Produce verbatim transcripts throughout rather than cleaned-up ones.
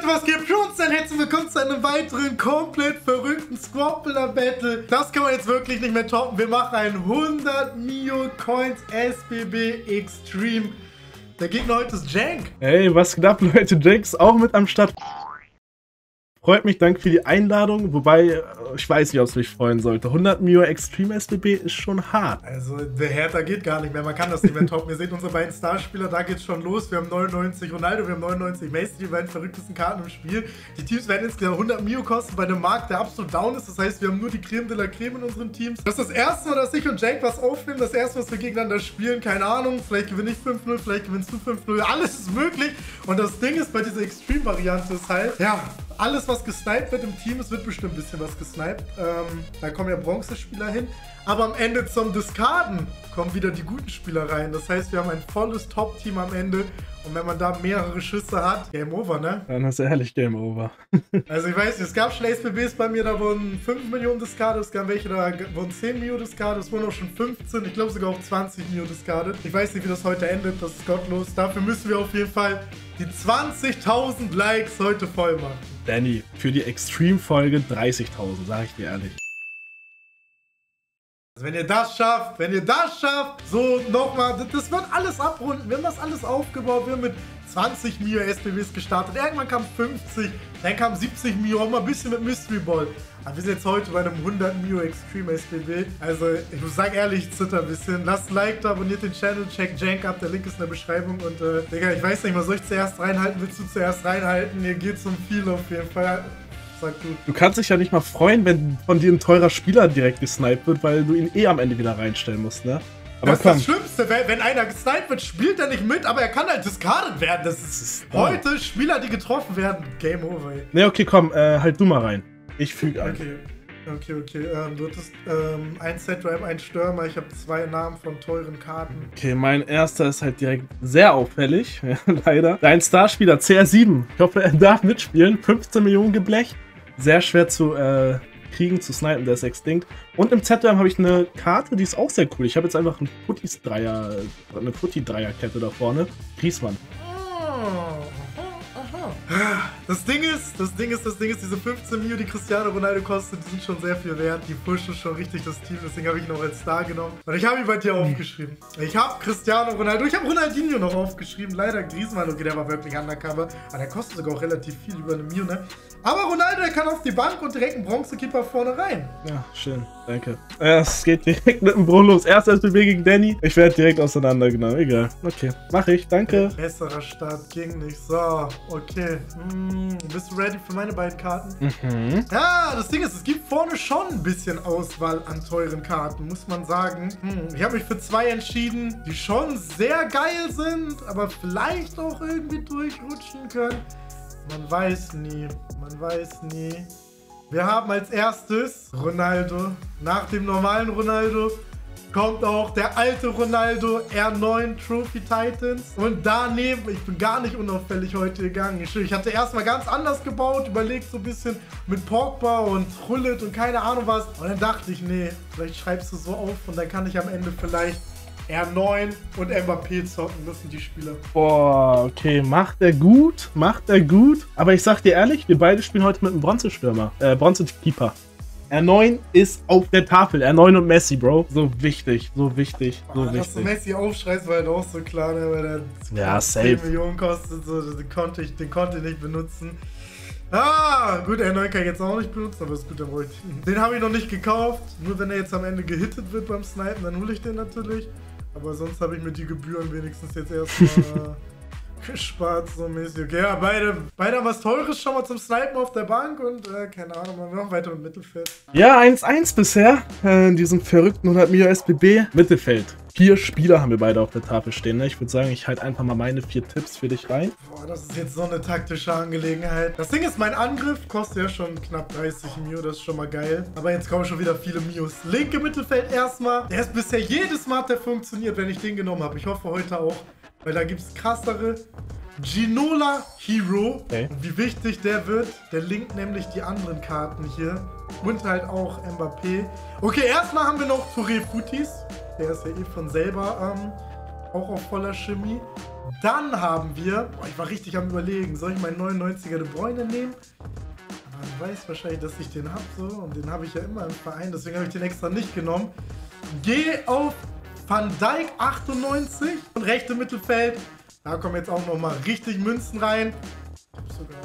was geht für uns denn? Herzlich willkommen zu einem weiteren komplett verrückten Squabbler Battle. Das kann man jetzt wirklich nicht mehr toppen. Wir machen ein hundert Mio Coins S B B Extreme. Der Gegner heute ist Jank. Hey, was geht ab, Leute? Jank ist auch mit am Start. Freut mich, danke für die Einladung, wobei, ich weiß nicht, ob es mich freuen sollte. hundert Mio Extreme S B B ist schon hart. Also, der härter geht gar nicht mehr, man kann das nicht mehr toppen. Ihr seht unsere beiden Starspieler, da geht's schon los. Wir haben neunundneunzig Ronaldo, wir haben neunundneunzig Messi, die beiden verrücktesten Karten im Spiel. Die Teams werden insgesamt hundert Mio kosten bei einem Markt, der absolut down ist. Das heißt, wir haben nur die Creme de la Creme in unseren Teams. Das ist das erste Mal, dass ich und Jank was aufnehmen. Das erste, was wir gegeneinander spielen, keine Ahnung. Vielleicht gewinne ich fünf null, vielleicht gewinnst du fünf null. Alles ist möglich. Und das Ding ist, bei dieser Extreme-Variante ist halt, ja, alles, was gesniped wird im Team, es wird bestimmt ein bisschen was gesniped. Ähm, da kommen ja Bronzespieler hin. Aber am Ende zum Discarden kommen wieder die guten Spieler rein. Das heißt, wir haben ein volles Top-Team am Ende. Und wenn man da mehrere Schüsse hat, Game Over, ne? Dann hast du ehrlich Game Over. Also ich weiß nicht, es gab schon S B Bs bei mir, da wurden fünf Millionen discardet. Es gab welche, da wurden zehn Mio discardet. Es wurden auch schon fünfzehn, ich glaube sogar auch zwanzig Mio discardet. Ich weiß nicht, wie das heute endet, das ist gottlos. Dafür müssen wir auf jeden Fall die zwanzigtausend Likes heute voll machen. Danny, für die Extreme-Folge dreißigtausend, sag ich dir ehrlich. Also wenn ihr das schafft, wenn ihr das schafft, so nochmal, das, das wird alles abrunden. Wir haben das alles aufgebaut, wir haben mit zwanzig Mio S B Bs gestartet. Irgendwann kam fünfzig, dann kam siebzig Mio, auch mal ein bisschen mit Mystery Ball. Aber wir sind jetzt heute bei einem hundert Mio Extreme S B B. Also ich muss sagen, ehrlich, ich zitter ein bisschen. Lasst ein Like da, abonniert den Channel, checkt Jank ab, der Link ist in der Beschreibung. Und äh, Digga, ich weiß nicht mal, soll ich zuerst reinhalten? Willst du zuerst reinhalten? Hier geht's um viel auf jeden Fall. Sag du. Du kannst dich ja nicht mal freuen, wenn von dir ein teurer Spieler direkt gesniped wird, weil du ihn eh am Ende wieder reinstellen musst, ne? Aber das komm. ist das Schlimmste, wenn, wenn einer gesniped wird, spielt er nicht mit, aber er kann halt discarded werden. Das ist, das ist heute Spieler, die getroffen werden. Game over. Ey. Ne, okay, komm, äh, halt du mal rein. Ich füge ein. Okay. Okay, okay. Ähm, du hattest ähm, ein Set-Drive, ein Stürmer. Ich habe zwei Namen von teuren Karten. Okay, mein erster ist halt direkt sehr auffällig, leider. Dein Starspieler C R sieben. Ich hoffe, er darf mitspielen. fünfzehn Millionen geblecht. Sehr schwer zu äh, kriegen, zu snipen, der ist extinct. Und im Z-Drive habe ich eine Karte, die ist auch sehr cool. Ich habe jetzt einfach einen Puttis-Dreier, eine Putti-Dreier-Kette da vorne. Griezmann. Das Ding ist, das Ding ist, das Ding ist, diese fünfzehn Mio, die Cristiano Ronaldo kostet, die sind schon sehr viel wert. Die pushen schon richtig das Team, deswegen habe ich ihn auch als Star genommen. Und ich habe ihn bei dir aufgeschrieben. Ich habe Cristiano Ronaldo, ich habe Ronaldinho noch aufgeschrieben. Leider Griezmann, okay, der war wirklich undercover. Aber der kostet sogar auch relativ viel, über eine Mio, ne? Aber Ronaldo, der kann auf die Bank und direkt einen Bronzekeeper vorne rein. Ja, schön, danke. Es geht direkt mit dem Brunnen los. Erst S B B gegen Danny. Ich werde direkt auseinandergenommen, egal. Okay, mache ich, danke. Besserer Start ging nicht. So, okay. Hm, bist du ready für meine beiden Karten? Mhm. Ja, das Ding ist, es gibt vorne schon ein bisschen Auswahl an teuren Karten, muss man sagen. Hm, ich habe mich für zwei entschieden, die schon sehr geil sind, aber vielleicht auch irgendwie durchrutschen können. Man weiß nie, man weiß nie. Wir haben als erstes Ronaldo. Nach dem normalen Ronaldo kommt auch der alte Ronaldo, R neun Trophy Titans. Und daneben, ich bin gar nicht unauffällig heute gegangen. Ich, ich hatte erstmal ganz anders gebaut, überlegt so ein bisschen mit Pogba und Hullet und keine Ahnung was. Und dann dachte ich, nee, vielleicht schreibst du so auf und dann kann ich am Ende vielleicht R neun und Mbappé zocken, das sind die Spieler. Boah, okay, macht er gut, macht er gut. Aber ich sag dir ehrlich, wir beide spielen heute mit einem Bronzestürmer, äh, Bronzekeeper. R neun ist auf der Tafel, R neun und Messi, Bro. So wichtig, so wichtig, so Boah, wichtig. Dass du Messi aufschreist, war halt auch so klar, ne, weil der ja, zehn safe. Millionen kostet, so, den konnte ich, den konnte ich nicht benutzen. Ah, gut, R neun kann ich jetzt auch nicht benutzen, aber ist gut, dann brauche ich den. Den habe ich noch nicht gekauft, nur wenn er jetzt am Ende gehittet wird beim Snipen, dann hole ich den natürlich. Aber sonst habe ich mir die Gebühren wenigstens jetzt erstmal gespart, so mäßig. Okay, ja, beide, beide haben was Teures schon mal zum Snipen auf der Bank und äh, keine Ahnung, wir machen weiter im Mittelfeld. Ja, eins eins bisher äh, in diesem verrückten hundert Mio S B B. Mittelfeld. Vier Spieler haben wir beide auf der Tafel stehen. Ne? Ich würde sagen, ich halte einfach mal meine vier Tipps für dich rein. Boah, das ist jetzt so eine taktische Angelegenheit. Das Ding ist, mein Angriff kostet ja schon knapp dreißig Mio, das ist schon mal geil. Aber jetzt kommen schon wieder viele Mios. Linke Mittelfeld erstmal. Der ist bisher jedes Mal, der funktioniert, wenn ich den genommen habe. Ich hoffe heute auch, weil da gibt es krassere. Ginola Hero. Okay. Und wie wichtig der wird, der linkt nämlich die anderen Karten hier. Und halt auch Mbappé. Okay, erstmal haben wir noch Touré Futis. Der ist ja eh von selber ähm, auch auf voller Chemie. Dann haben wir, boah, ich war richtig am überlegen, soll ich meinen neunundneunziger De Bruyne nehmen? Aber du weißt wahrscheinlich, dass ich den habe so und den habe ich ja immer im Verein, deswegen habe ich den extra nicht genommen. Geh auf Van Dijk achtundneunzig und rechte Mittelfeld. Da kommen jetzt auch nochmal richtig Münzen rein. Ich hab sogar...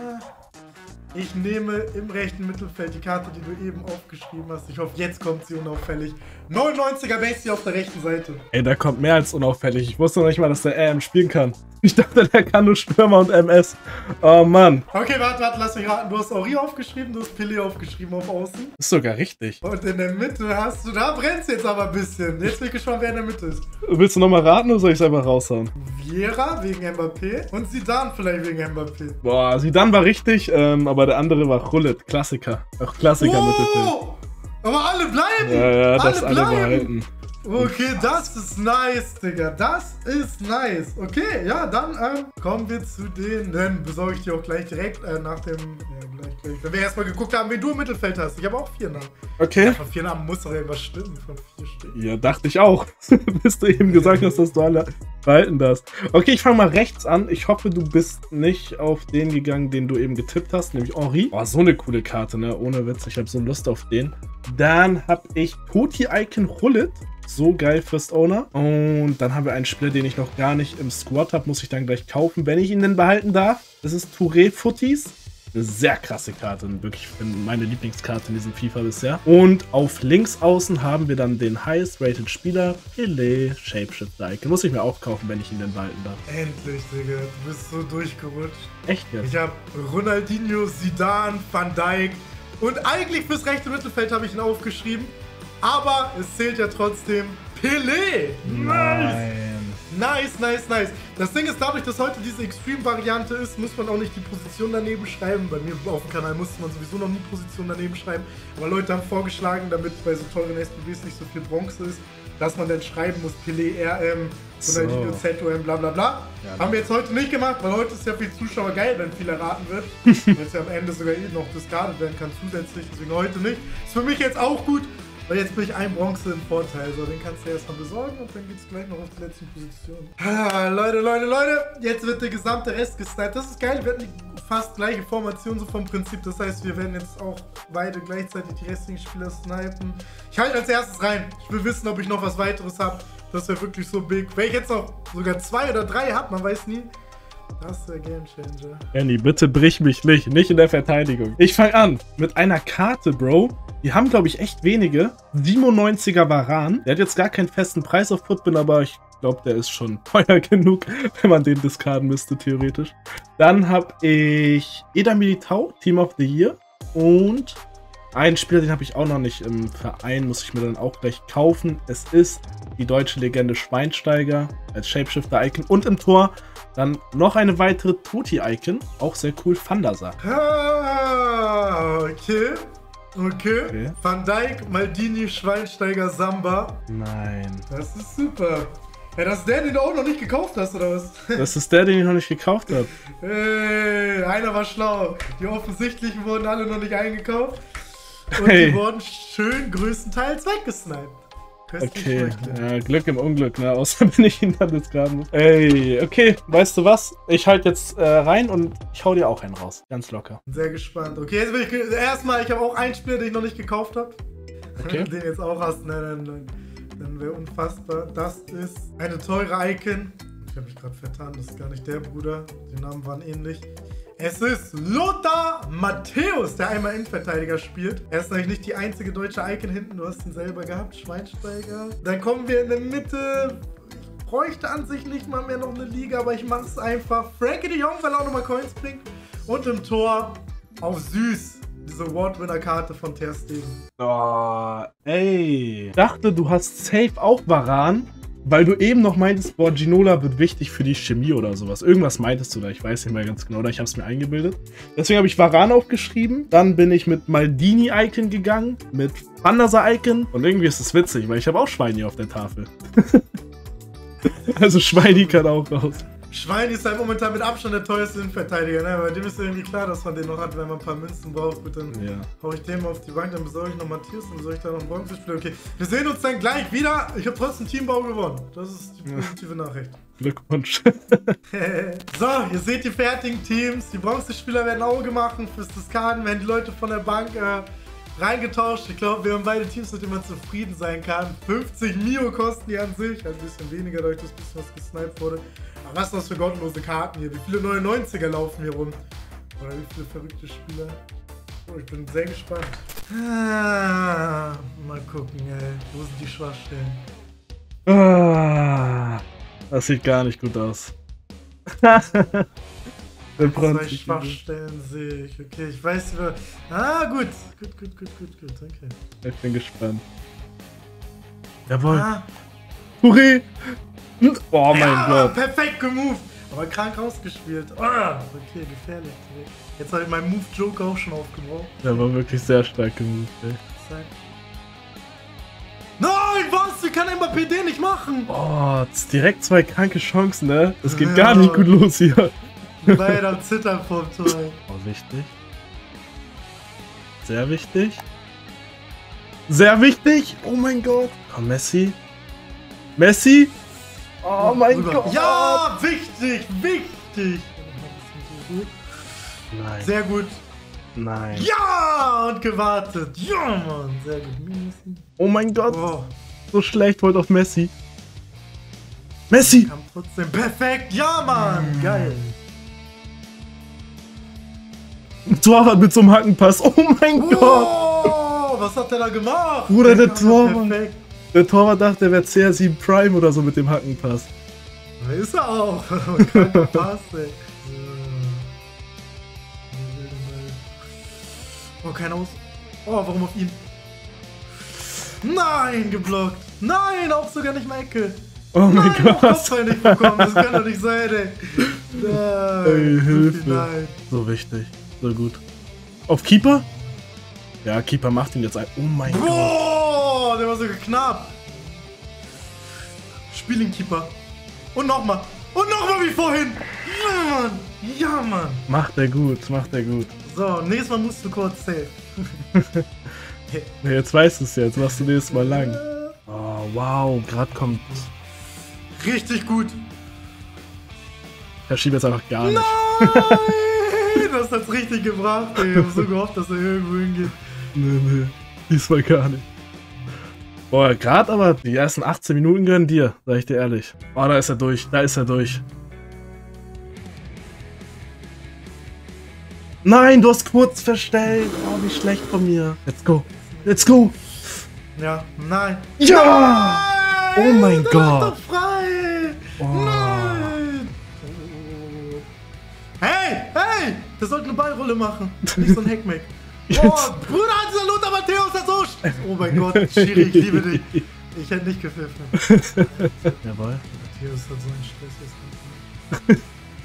Ich nehme im rechten Mittelfeld die Karte, die du eben aufgeschrieben hast. Ich hoffe, jetzt kommt sie unauffällig. neunundneunziger Bestie auf der rechten Seite. Ey, der kommt mehr als unauffällig. Ich wusste noch nicht mal, dass der R M spielen kann. Ich dachte, der kann nur Stürmer und M S. Oh Mann. Okay, warte, warte, lass mich raten. Du hast Henry aufgeschrieben, du hast Pelé aufgeschrieben auf Außen. Ist sogar richtig. Und in der Mitte hast du, da brennt's jetzt aber ein bisschen. Jetzt bin ich gespannt, wer in der Mitte ist. Willst du nochmal raten oder soll ich es einfach raushauen? Vieira wegen Mbappé und Zidane vielleicht wegen Mbappé. Boah, Zidane war richtig, ähm, aber der andere war Gullit. Klassiker. Auch Klassiker oh, Mittelfeld. Aber alle bleiben! Ja, ja, alle das alle bleiben! behalten. Okay, das ist nice, Digga. Das ist nice. Okay, ja, dann ähm, kommen wir zu denen. Dann besorge ich die auch gleich direkt äh, nach dem... Ja, gleich, gleich. Wenn wir erstmal geguckt haben, wen du im Mittelfeld hast. Ich habe auch vier Namen. Okay. Ja, von vier Namen muss doch irgendwas stimmen. Von vier Stück. Ja, dachte ich auch. Bis du eben gesagt hast, dass du alle behalten darfst. Okay, ich fange mal rechts an. Ich hoffe, du bist nicht auf den gegangen, den du eben getippt hast, nämlich Henry. Oh, so eine coole Karte, ne? Ohne Witz. Ich habe so Lust auf den. Dann habe ich Totti-Icon Gullit. So geil, First Owner. Und dann haben wir einen Spieler, den ich noch gar nicht im Squad habe. Muss ich dann gleich kaufen, wenn ich ihn denn behalten darf. Das ist Touré Futtis. Eine sehr krasse Karte. Wirklich meine Lieblingskarte in diesem FIFA bisher. Und auf links außen haben wir dann den highest-rated Spieler, Pelé Shapeshifter Icon. Muss ich mir auch kaufen, wenn ich ihn denn behalten darf. Endlich, Digga. Du bist so durchgerutscht. Echt jetzt? Ich habe Ronaldinho, Zidane, Van Dijk. Und eigentlich fürs rechte Mittelfeld habe ich ihn aufgeschrieben. Aber es zählt ja trotzdem Pelé. Nein. Nice, nice, nice. Das Ding ist, dadurch, dass heute diese Extreme-Variante ist, muss man auch nicht die Position daneben schreiben. Bei mir auf dem Kanal musste man sowieso noch nie Position daneben schreiben. Aber Leute haben vorgeschlagen, damit bei so teuren S B Bs nicht so viel Bronze ist, dass man dann schreiben muss, Pelé, R M, Ronaldinho, Z O M, bla bla bla. Ja, haben wir jetzt heute nicht gemacht, weil heute ist ja für die Zuschauer geil, wenn viel erraten wird. Weil es ja am Ende sogar eh noch discardet werden kann zusätzlich, deswegen heute nicht. Ist für mich jetzt auch gut. Weil jetzt bin ich ein Bronze im Vorteil, so den kannst du erstmal besorgen und dann geht's gleich noch auf die letzten Positionen. Ah, Leute, Leute, Leute, jetzt wird der gesamte Rest gesniped. Das ist geil, wir hatten die fast gleiche Formation so vom Prinzip. Das heißt, wir werden jetzt auch beide gleichzeitig die restlichen Spieler snipen. Ich halte als erstes rein. Ich will wissen, ob ich noch was weiteres habe. Das wäre wirklich so big. Wenn ich jetzt noch sogar zwei oder drei habe, man weiß nie. Das ist der Gamechanger. Annie, bitte brich mich nicht. Nicht in der Verteidigung. Ich fange an mit einer Karte, Bro. Die haben, glaube ich, echt wenige. siebenundneunziger Varan. Der hat jetzt gar keinen festen Preis auf Footbin, aber ich glaube, der ist schon teuer genug, wenn man den discarden müsste, theoretisch. Dann habe ich Eder Militao, Team of the Year. Und einen Spieler, den habe ich auch noch nicht im Verein, muss ich mir dann auch gleich kaufen. Es ist die deutsche Legende Schweinsteiger als Shapeshifter-Icon. Und im Tor dann noch eine weitere Totti-Icon. Auch sehr cool, Van der Sar. Ah, okay. Okay. Okay. Van Dijk, Maldini, Schweinsteiger, Samba. Nein. Das ist super. Ja, das ist der, den du auch noch nicht gekauft hast, oder was? Das ist der, den ich noch nicht gekauft habe. Hey, einer war schlau. Die offensichtlichen wurden alle noch nicht eingekauft. Und Hey. die wurden schön größtenteils weggesniped. Köstlich Okay, schmeckt. ja, Glück im Unglück, ne? Außer wenn ich ihn dann jetzt graben muss. Ey, okay, weißt du was? Ich halt jetzt äh, rein und ich hau dir auch einen raus. Ganz locker. Sehr gespannt. Okay, jetzt bin ich ge- erstmal, ich habe auch einen Spieler, den ich noch nicht gekauft habe. Okay. Wenn du den jetzt auch hast, ne, dann, dann, dann wäre unfassbar. Das ist eine teure Icon. Ich habe mich gerade vertan, das ist gar nicht der Bruder. Die Namen waren ähnlich. Es ist Lothar Matthäus, der einmal Innenverteidiger spielt. Er ist natürlich nicht die einzige deutsche Icon hinten. Du hast ihn selber gehabt, Schweinsteiger. Dann kommen wir in der Mitte. Ich bräuchte an sich nicht mal mehr noch eine Liga, aber ich mache es einfach. Frankie de Jong, weil er auch nochmal Coins bringt. Und im Tor auf süß. Diese Award-Winner-Karte von Ter Stegen. Oh, ey. Ich dachte, du hast safe auch Varan, weil du eben noch meintest, boah, Ginola wird wichtig für die Chemie oder sowas. Irgendwas meintest du da, ich weiß nicht mehr ganz genau, oder ich habe es mir eingebildet. Deswegen habe ich Varan aufgeschrieben. Dann bin ich mit Maldini-Icon gegangen, mit Van der Sar-Icon. Und irgendwie ist es witzig, weil ich habe auch Schweini auf der Tafel. Also Schweini kann auch raus. Schwein ist halt momentan mit Abstand der teuerste Innenverteidiger, ne? Bei dem ist irgendwie klar, dass man den noch hat, wenn man ein paar Münzen braucht. Gut, dann Ja. hau ich den mal auf die Bank, dann besorge ich noch Matthias und besorge ich da noch einen Bronzespieler. Okay, wir sehen uns dann gleich wieder. Ich habe trotzdem Teambau gewonnen. Das ist die positive Nachricht. Glückwunsch. So, ihr seht die fertigen Teams. Die Bronzespieler werden Auge machen. Fürs Diskarden werden die Leute von der Bank äh, reingetauscht. Ich glaube, wir haben beide Teams, mit denen man zufrieden sein kann. fünfzig Mio kosten die an sich. Also ein bisschen weniger, dadurch, dass ein bisschen was gesniped wurde. Aber was ist das für gottlose Karten hier? Wie viele neunundneunziger laufen hier rum? Oder wie viele verrückte Spieler? Oh, ich bin sehr gespannt. Ah, mal gucken, ey. Wo sind die Schwachstellen? Ah, das sieht gar nicht gut aus. Der Zwei Schwachstellen sehe ich. Okay, ich weiß über. Ah, gut. Gut, gut, gut, gut, gut. Okay. Ich bin gespannt. Jawohl. Ah. Hurré! Oh mein Ja, Gott. perfekt gemoved. Aber krank rausgespielt. Ah, okay, gefährlich. Jetzt habe ich meinen Move-Joke auch schon aufgebraucht. Der war wirklich sehr stark gemoved, ey. Nein, was? Wie kann Mbappé den nicht machen? Oh, jetzt direkt zwei kranke Chancen, ne? Das geht Ja. gar nicht gut los hier. Leider am Zittern vom Tor. Oh, wichtig. Sehr wichtig. Sehr wichtig. Oh mein Gott. Komm, Messi. Messi. Oh mein Rüber. Gott. Ja, wichtig, wichtig. Nein. Sehr gut. Nein. Ja, und gewartet. Ja, Mann. Sehr gut. Oh mein Gott. Oh, So schlecht heute auf Messi. Messi. kam trotzdem perfekt. Ja, Mann. Geil. Torwart mit so einem Hackenpass. Oh mein Gott. Oh, was hat der da gemacht? Bruder, der kam Torwart. perfekt. Der Torwart dachte, er wäre C R sieben Prime oder so mit dem Hackenpass. Da ist er auch. Kranker Pass, ey. So. Oh, kein Aus. Oh, warum auf ihn? Nein, geblockt. Nein, auch sogar nicht mal Ecke. Oh mein Nein, auch Gott. Kopfball nicht bekommen. Das kann doch nicht sein, ey. Nein, Ey, so Hilfe. viel Nein. So wichtig. So gut. Auf Keeper? Ja, Keeper macht ihn jetzt ein. Oh mein Gott. Boah, der war sogar knapp. Spiel den Keeper. Und nochmal. Und nochmal wie vorhin. Ja, Mann. Ja, Mann. Macht er gut, macht er gut. So, nächstes Mal musst du kurz safe. Ja, jetzt weißt du es ja, jetzt machst du nächstes Mal lang. Oh, wow, gerade kommt. Richtig gut. Er schiebt jetzt einfach gar nicht. Nein! Das hat's richtig gebracht, ey. Ich hab so gehofft, dass er irgendwo hingeht. Nee, nee, diesmal gar nicht. Boah, gerade aber die ersten achtzehn Minuten gönnen dir, sag ich dir ehrlich. Oh, da ist er durch, da ist er durch. Nein, du hast kurz verstellt. Oh, wie schlecht von mir. Let's go, let's go. Ja, nein. Ja! Nein! Oh mein Der Gott. ist doch frei! Oh. Nein! Hey, hey! Der sollte eine Ballrolle machen. Nicht so ein Hackmack. Oh, Bruder, dieser Lothar Matthäus hat so... sch- Oh mein Gott, Schiri, ich liebe dich. Ich hätte nicht gepfiffen. Jawohl. Matthäus hat so einen Stress jetzt.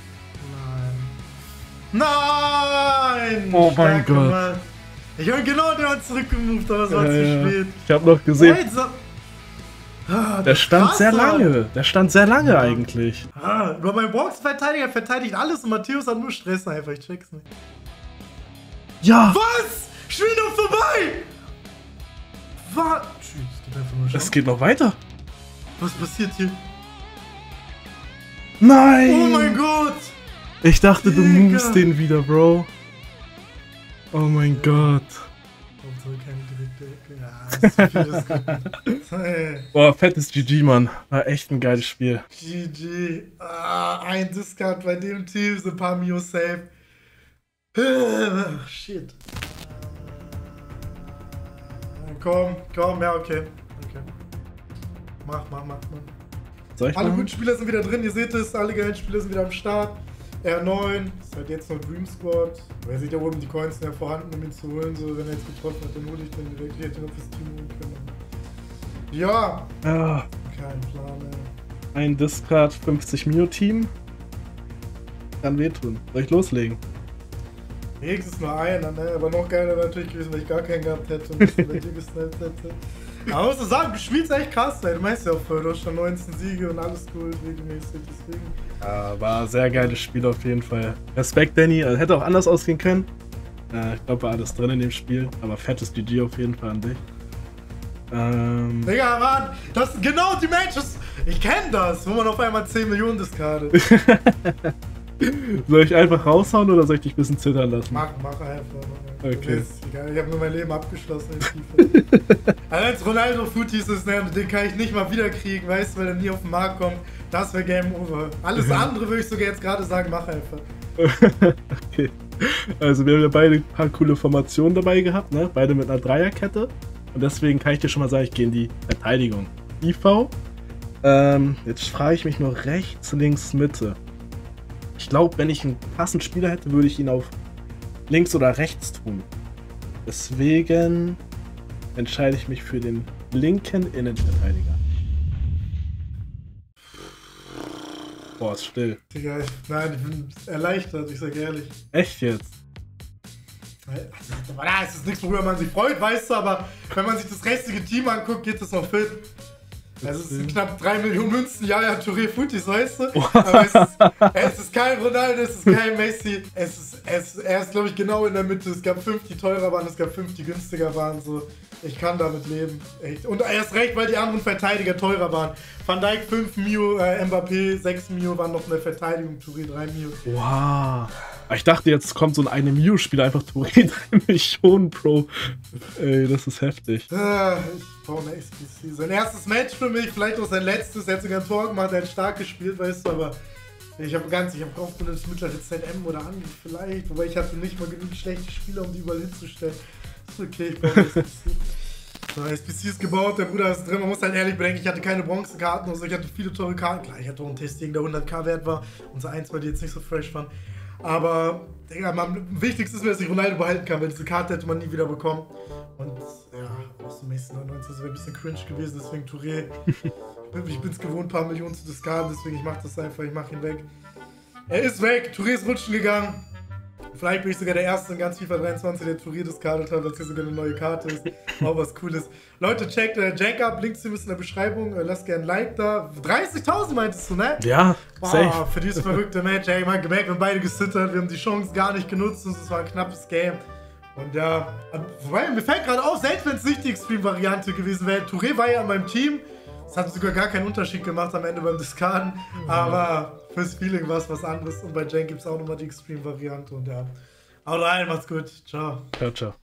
Nein! Nein! Oh mein Stark Gott. gemacht. Ich habe genau den Mann zurückgemoved, aber es war Ja, zu ja. spät. Ich habe noch gesehen, Hey, so- Ah, der stand krass, sehr Mann. lange. Der stand sehr lange eigentlich. Ah, über meinen Boxverteidiger verteidigt alles und Matthäus hat nur Stress einfach. Ich check's nicht. Ja! Was? Spiel doch vorbei! Was? Tschüss, es geht einfach nur Es schon. geht noch weiter. Was passiert hier? Nein! Oh mein Gott! Ich dachte, du Digga. movest den wieder, Bro. Oh mein Gott. Hauptsache keine direkte Ecke. Ja, das ist zu viel des Guten. Hey, Boah, fettes G G, Mann. War echt ein geiles Spiel. G G. Ah, ein Discard bei dem Team, so ein paar Mio safe. Ach, shit. Komm, komm, ja, okay. Okay. Mach, mach, mach, mach. Soll ich Alle machen? guten Spieler sind wieder drin, ihr seht es, alle geilen Spieler sind wieder am Start. R neun, ist halt jetzt noch Dream Squad. Aber ihr seht ja oben, die Coins sind ja vorhanden, um ihn zu holen. So, wenn er jetzt getroffen hat, dann hole ich den direkt. Ich hätte noch fürs Team holen können. Ja! Ja, Kein Plan, ey. ein Discard fünfzig Mio Team. Kann wehtun. Soll ich loslegen? Wenigstens nur einer, ne? Aber noch geiler natürlich gewesen, wenn ich gar keinen gehabt hätte und das bei dir gesniped hätte. Aber musst du sagen, du spielst echt krass, ey. Du meinst ja auch voll, du hast schon neunzehn Siege und alles cool, regelmäßig, deswegen. Ja, war ein sehr geiles Spiel auf jeden Fall. Respekt, Danny. Also, hätte auch anders ausgehen können. Äh, ich glaube, war alles drin in dem Spiel. Aber fettes G G auf jeden Fall an dich. Ähm. Digga, Mann, das sind genau die Matches. Ich kenne das, wo man auf einmal zehn Millionen discardet. Soll ich einfach raushauen oder soll ich dich ein bisschen zittern lassen? Mach, mach einfach. Mach. Okay. Ist egal, ich habe nur mein Leben abgeschlossen in FIFA. Also als Ronaldo Futis ist, ne, den kann ich nicht mal wiederkriegen, weißt du, weil er nie auf den Markt kommt. Das wäre Game Over. Alles andere würde ich sogar jetzt gerade sagen, mach einfach. Okay. Also wir haben ja beide ein paar coole Formationen dabei gehabt, ne? Beide mit einer Dreierkette. Und deswegen kann ich dir schon mal sagen, ich gehe in die Verteidigung. I V. Ähm, jetzt frage ich mich nur rechts, links, Mitte. Ich glaube, wenn ich einen passenden Spieler hätte, würde ich ihn auf links oder rechts tun. Deswegen entscheide ich mich für den linken Innenverteidiger. Boah, ist still. Digga, ich, nein, ich bin erleichtert, ich sag ehrlich. Echt jetzt? Also, es ist nichts, worüber man sich freut, weißt du, aber wenn man sich das restliche Team anguckt, geht es noch fit. Also es sind knapp drei Millionen Münzen, ja, ja, Touré Futis, weißt du? Aber es ist, es ist kein Ronaldo, es ist kein Messi. Es ist, es, er ist, glaube ich, genau in der Mitte. Es gab fünf, die teurer waren, es gab fünf, die günstiger waren. So, ich kann damit leben. Echt. Und erst recht, weil die anderen Verteidiger teurer waren. Van Dijk fünf Mio, äh, Mbappé sechs Mio, waren noch in der Verteidigung, Touré drei Mio. Wow. Ich dachte, jetzt kommt so ein eine Mio-Spieler, einfach Touré drei Millionen, Bro. Ey, das ist heftig. Ah, ich brauche eine S B C. Sein erstes Match für mich, vielleicht auch sein letztes. Er hat sogar ein Tor gemacht, er hat stark gespielt, weißt du, aber ich habe ganz, ich habe gehofft, das mittlere Z M oder Andi vielleicht, wobei ich hatte nicht mal genug schlechte Spieler, um die überall hinzustellen. Ist okay, ich brauche S B C. So, S B C ist gebaut, der Bruder ist drin. Man muss halt ehrlich bedenken, ich hatte keine Bronzekarten, also ich hatte viele teure Karten. Klar, ich hatte auch ein Testing, der hundert K wert war und so eins, weil die jetzt nicht so fresh waren. Aber, Digga, am wichtigsten ist mir, dass ich Ronaldo behalten kann, weil diese Karte hätte man nie wieder bekommen. Und ja, aus dem nächsten neunundneunzig, das wäre ein bisschen cringe gewesen, deswegen Touré. Ich bin es gewohnt, ein paar Millionen zu discarden, deswegen ich mach das einfach, ich mach ihn weg. Er ist weg, Touré ist rutschen gegangen. Vielleicht bin ich sogar der Erste in ganz FIFA dreiundzwanzig, der Touré discardet hat, dass hier sogar eine neue Karte ist. Auch was Cooles. Leute, checkt äh, Jank ab, Links sind in der Beschreibung. Äh, lasst gerne ein Like da. dreißigtausend meintest du, ne? Ja, Boah, safe. für dieses verrückte Match. Ey, man gemerkt, wir haben beide gesittert, wir haben die Chance gar nicht genutzt und es war ein knappes Game. Und ja, wobei, mir fällt gerade auf, selbst wenn es nicht die Extreme-Variante gewesen wäre, Touré war ja in meinem Team. Es hat sogar gar keinen Unterschied gemacht am Ende beim Discarden. Mhm. Aber fürs Feeling war es was anderes. Und bei Jank gibt es auch nochmal die Extreme-Variante. Und ja, haut rein, macht's gut. Ciao. Ciao, ciao.